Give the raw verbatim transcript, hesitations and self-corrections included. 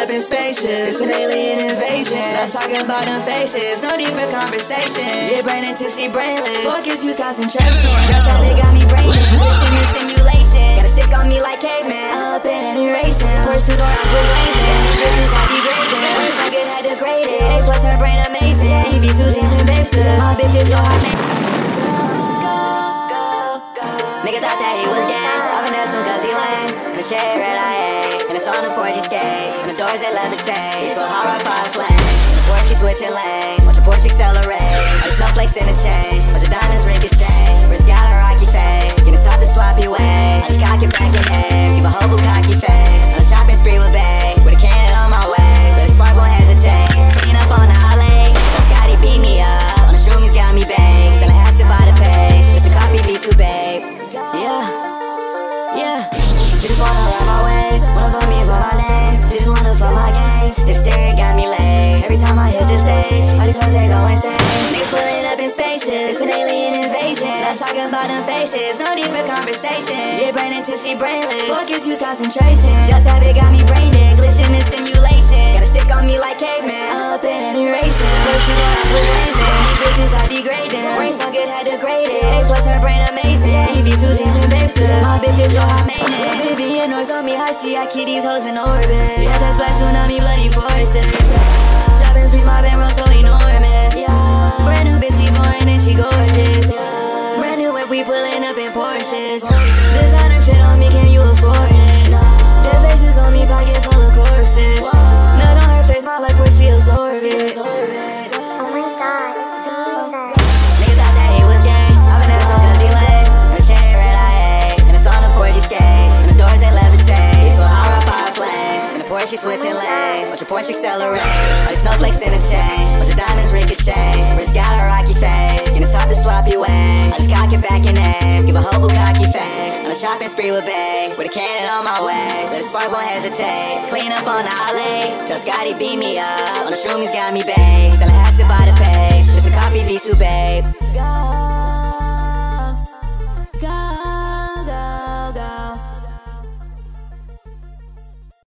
up in spacious. It's an alien invasion. Not talking about them faces, no need for conversation. Get brain until she brainless. Focus, use concentration. Just how they got me brainless. Vision is simulation. Gotta stick on me like caveman. Up in and erasing. First two door, I switch lanes in. These bitches I degrading. First I get had degraded. A plus her brain amazing. Evisuuu jeans and bape. My bitch is so hot, man. Nigga thought that he was gang. I finessed him cause he lame. In the chair red I ate. And it's on the four G skates. And the doors they levitate. So hard right by a flame. Before she switching lanes. Watch her Porsche accelerate. All the snowflakes in the chain. Watch the diamonds ricochet. Wrist got a rocky face. Getting top the sloppy way. I just cock it back in air. Give a hobo cocky face. On a shopping spree with babe. With a cannon on my waist. But the spark won't hesitate. Clean up on the alley. Scotty beat me up. On the shroomies got me baked. Selling acid by the page. Just a copy evisuuu, babe. Yeah, yeah. She just wanna ride my way. Wanna fuck me for my name. She just wanna fuck my gang. Hysteria got me laid. Every time I hit the stage, all these hoes they go insane. Niggas pulling up in spacious. It's an alien invasion. Not talking about them faces, no need for conversation. Get brain until she brainless. Focus, use concentration. Just have it got me brain dead. Glitching in simulation. Gotta stick on me like caveman. Up in and erasing. First you know I switch lanes in. These bitches I degrading. Brain so good had degraded. A plus her brain amazing. Evisuuu jeans and bape. My bitch is so high maintenance. Baby and noise on me, highcee. I keep these hoes in orbit. Yeah, that splash tsunami, bloody forces. Shopping sprees, my bankroll so enormous. Brand new bitch, she boring and she gorgeous. Brand new whip, we pulling up in Porsches. Designer fit on me, can you afford it? Their faces on me, pocket full of corpses. Nut on her face, my life where she absorb it. Oh my god. Nigga thought that he was gang. I finessed him cause he lame. In the chair red I ate. And it's on the four G skates. And the doors they levitate. So I ride by a flame. And the Porsche switching lanes. Watch the Porsche accelerate. All these snowflakes in the chain. Watch the diamonds ricochet. Wrist got a rocky face. Getting top the sloppy way. I just cock it back in air. Give a hobo cocky face. On a shopping spree with babe. With a cannon on my waist. Let the spark won't hesitate. Clean up on the alley. Tell Scotty beat me up. On the shroomies got me baked. Selling acid by the page. Just a copy evisuuu, babe.